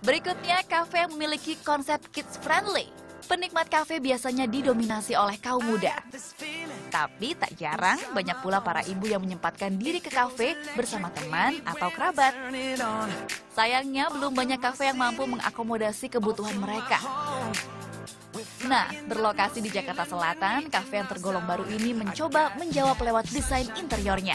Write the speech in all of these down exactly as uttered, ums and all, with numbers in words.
Berikutnya, kafe yang memiliki konsep kids friendly. Penikmat kafe biasanya didominasi oleh kaum muda. Tapi tak jarang banyak pula para ibu yang menyempatkan diri ke kafe bersama teman atau kerabat. Sayangnya belum banyak kafe yang mampu mengakomodasi kebutuhan mereka. Nah, berlokasi di Jakarta Selatan, kafe yang tergolong baru ini mencoba menjawab lewat desain interiornya.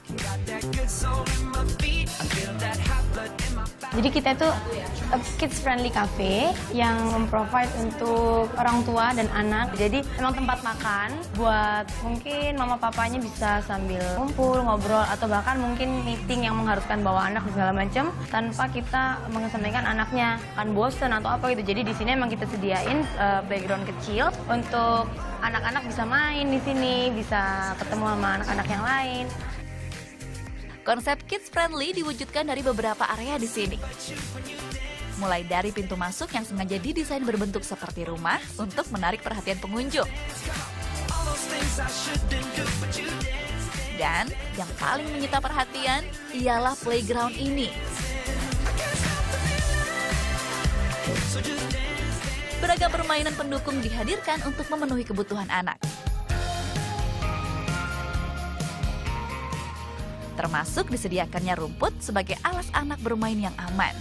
Jadi kita itu kids friendly cafe yang memprovide untuk orang tua dan anak. Jadi memang tempat makan buat mungkin mama papanya bisa sambil ngumpul, ngobrol, atau bahkan mungkin meeting yang mengharuskan bawa anak segala macam tanpa kita mengesampingkan anaknya kan bosen atau apa gitu. Jadi di sini memang kita sediain uh, background kecil untuk anak-anak bisa main di sini, bisa ketemu sama anak-anak yang lain. Konsep kids friendly diwujudkan dari beberapa area di sini. Mulai dari pintu masuk yang sengaja didesain berbentuk seperti rumah untuk menarik perhatian pengunjung. Dan yang paling menyita perhatian ialah playground ini. Beragam permainan pendukung dihadirkan untuk memenuhi kebutuhan anak. Termasuk disediakannya rumput sebagai alas anak bermain yang aman.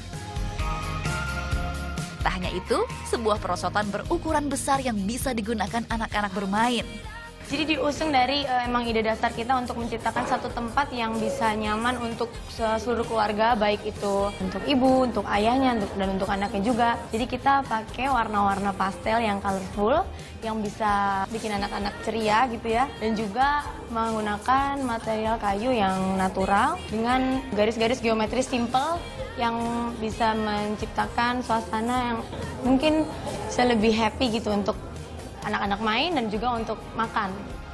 Tak hanya itu, sebuah perosotan berukuran besar yang bisa digunakan anak-anak bermain. Jadi diusung dari uh, emang ide dasar kita untuk menciptakan satu tempat yang bisa nyaman untuk seluruh keluarga, baik itu untuk ibu, untuk ayahnya, untuk, dan untuk anaknya juga. Jadi kita pakai warna-warna pastel yang colorful, yang bisa bikin anak-anak ceria gitu ya. Dan juga menggunakan material kayu yang natural dengan garis-garis geometris simple yang bisa menciptakan suasana yang mungkin bisa lebih happy gitu untuk anak-anak main dan juga untuk makan.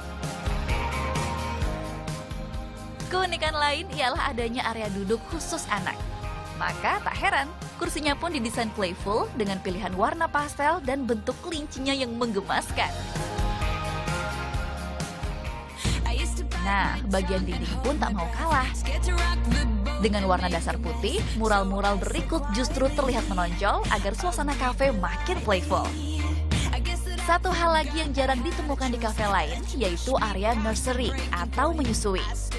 Keunikan lain ialah adanya area duduk khusus anak. Maka tak heran, kursinya pun didesain playful dengan pilihan warna pastel dan bentuk kelincinya yang menggemaskan. Nah, bagian dinding pun tak mau kalah. Dengan warna dasar putih, mural-mural berikut justru terlihat menonjol agar suasana kafe makin playful. Satu hal lagi yang jarang ditemukan di kafe lain, yaitu area nursery atau menyusui.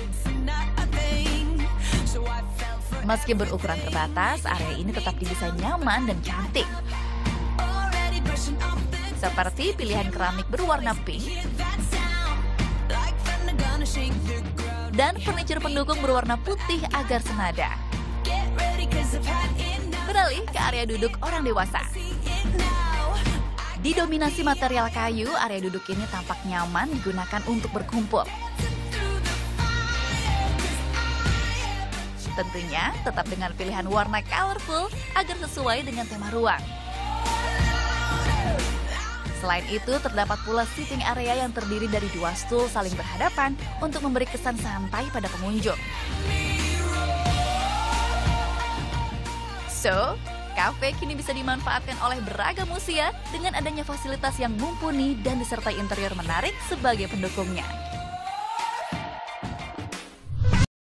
Meski berukuran terbatas, area ini tetap didesain nyaman dan cantik. Seperti pilihan keramik berwarna pink, dan furniture pendukung berwarna putih agar senada. Beralih ke area duduk orang dewasa. Didominasi material kayu, area duduk ini tampak nyaman digunakan untuk berkumpul. Tentunya tetap dengan pilihan warna colorful agar sesuai dengan tema ruang. Selain itu, terdapat pula sitting area yang terdiri dari dua stul saling berhadapan untuk memberi kesan santai pada pengunjung. So, kafe kini bisa dimanfaatkan oleh beragam usia dengan adanya fasilitas yang mumpuni dan disertai interior menarik sebagai pendukungnya.